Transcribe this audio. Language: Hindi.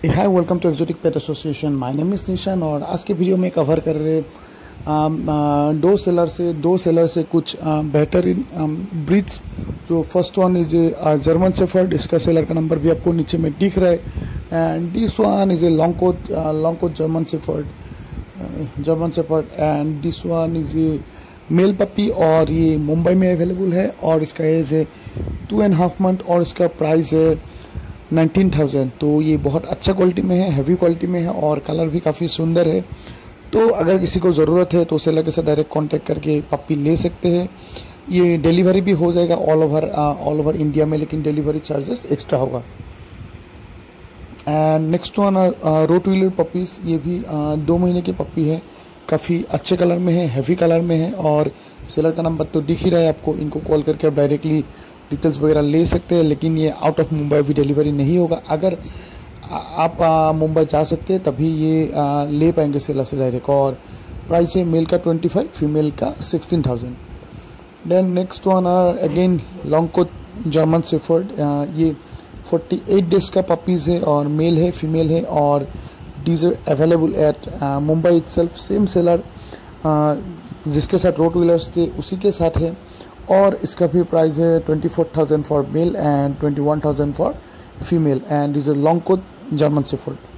Hi welcome to exotic pet association. My name is Nishan और आज के वीडियो में कवर कर रहे दो सेलर से कुछ बेहतरीन ब्रीड्स। जो first one is a German shepherd, इसका सेलर का नंबर भी आपको नीचे में दिख रहा है। And this one is a long coat German shepherd and this one is a male puppy और ये मुंबई में अवेलेबल है और इसका एज है 2.5 मंथ और इसका प्राइस है 19,000। तो ये बहुत अच्छा क्वालिटी में है, हैवी क्वालिटी में है और कलर भी काफ़ी सुंदर है। तो अगर किसी को ज़रूरत है तो सेलर के साथ डायरेक्ट कांटेक्ट करके पप्पी ले सकते हैं। ये डिलीवरी भी हो जाएगा ऑल ओवर इंडिया में, लेकिन डिलीवरी चार्जेस एक्स्ट्रा होगा। And next one rottweiler puppies, ये भी 2 महीने की पप्पी है, काफ़ी अच्छे कलर में है, हैवी कलर में है और सेलर का नंबर तो दिख ही रहा है आपको। इनको कॉल करके आप डायरेक्टली डिटेल्स वगैरह ले सकते हैं, लेकिन ये आउट ऑफ मुंबई भी डिलीवरी नहीं होगा। अगर आप मुंबई जा सकते हैं तभी ये ले पाएंगे सेलर से डायरेक्ट। और प्राइस है मेल का 25, फीमेल का 16,000। Then next one are again long coat German shepherd. ये 48 डेज का पपीज़ है और मेल है, फीमेल है और these are available at Mumbai itself. Same seller जिसके साथ रोट व्हीलर्स थे उसी के साथ है और इसका भी प्राइस है 24,000 for male and 21,000 for female and is a long coat German shepherd.